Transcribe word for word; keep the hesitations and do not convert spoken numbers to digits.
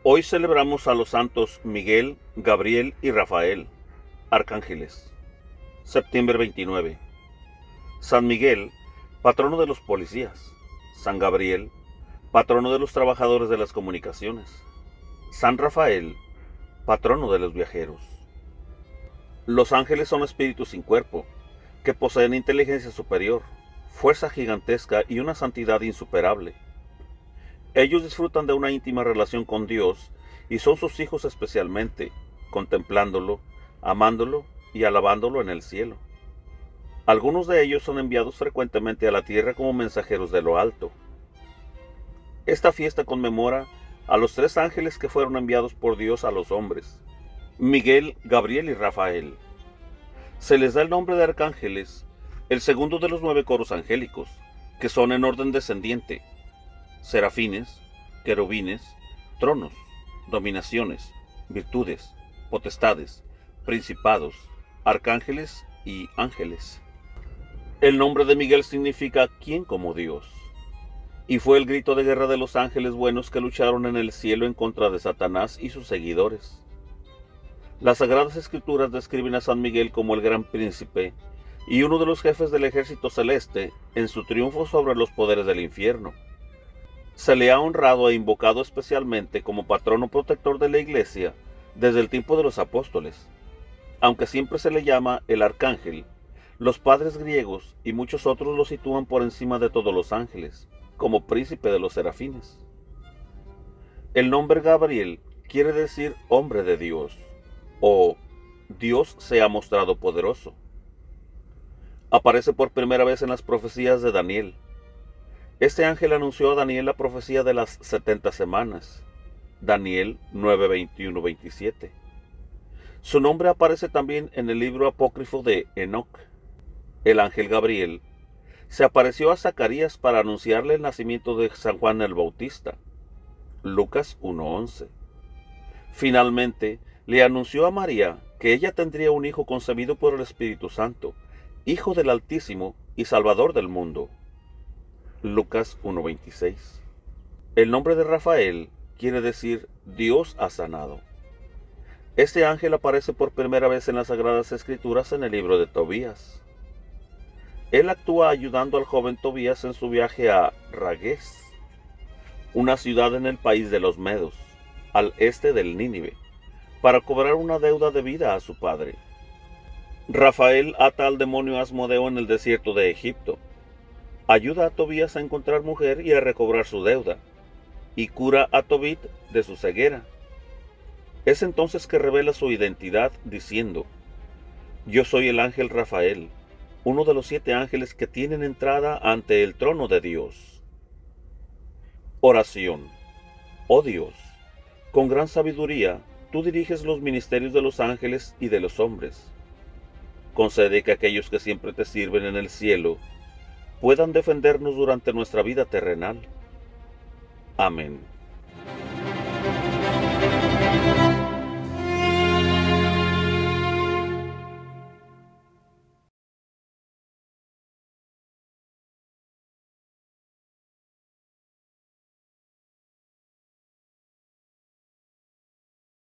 Hoy celebramos a los santos Miguel, Gabriel y Rafael, arcángeles. Septiembre veintinueve. San Miguel, patrono de los policías. San Gabriel, patrono de los trabajadores de las comunicaciones. San Rafael, patrono de los viajeros. Los ángeles son espíritus sin cuerpo, que poseen inteligencia superior, fuerza gigantesca y una santidad insuperable. Ellos disfrutan de una íntima relación con Dios y son sus hijos especialmente, contemplándolo, amándolo y alabándolo en el cielo. Algunos de ellos son enviados frecuentemente a la tierra como mensajeros de lo alto. Esta fiesta conmemora a los tres ángeles que fueron enviados por Dios a los hombres: Miguel, Gabriel y Rafael. Se les da el nombre de arcángeles, el segundo de los nueve coros angélicos, que son en orden descendiente: serafines, querubines, tronos, dominaciones, virtudes, potestades, principados, arcángeles y ángeles. El nombre de Miguel significa ¿quién como Dios? Y fue el grito de guerra de los ángeles buenos que lucharon en el cielo en contra de Satanás y sus seguidores. Las Sagradas Escrituras describen a San Miguel como el gran príncipe y uno de los jefes del ejército celeste en su triunfo sobre los poderes del infierno. Se le ha honrado e invocado especialmente como patrono protector de la Iglesia desde el tiempo de los apóstoles. Aunque siempre se le llama el arcángel, los padres griegos y muchos otros lo sitúan por encima de todos los ángeles, como príncipe de los serafines. El nombre Gabriel quiere decir hombre de Dios, o Dios se ha mostrado poderoso. Aparece por primera vez en las profecías de Daniel. Este ángel anunció a Daniel la profecía de las setenta semanas, Daniel nueve, veintiuno, veintisiete. Su nombre aparece también en el libro apócrifo de Enoc. El ángel Gabriel se apareció a Zacarías para anunciarle el nacimiento de San Juan el Bautista, Lucas uno, once. Finalmente, le anunció a María que ella tendría un hijo concebido por el Espíritu Santo, Hijo del Altísimo y Salvador del mundo, Lucas uno, veintiséis. El nombre de Rafael quiere decir Dios ha sanado. Este ángel aparece por primera vez en las Sagradas Escrituras en el libro de Tobías. Él actúa ayudando al joven Tobías en su viaje a Ragués, una ciudad en el país de los Medos, al este del Nínive, para cobrar una deuda debida a su padre. Rafael ata al demonio Asmodeo en el desierto de Egipto, ayuda a Tobías a encontrar mujer y a recobrar su deuda, y cura a Tobit de su ceguera. Es entonces que revela su identidad diciendo: yo soy el ángel Rafael, uno de los siete ángeles que tienen entrada ante el trono de Dios. Oración. Oh Dios, con gran sabiduría, tú diriges los ministerios de los ángeles y de los hombres. Concede que aquellos que siempre te sirven en el cielo puedan defendernos durante nuestra vida terrenal. Amén.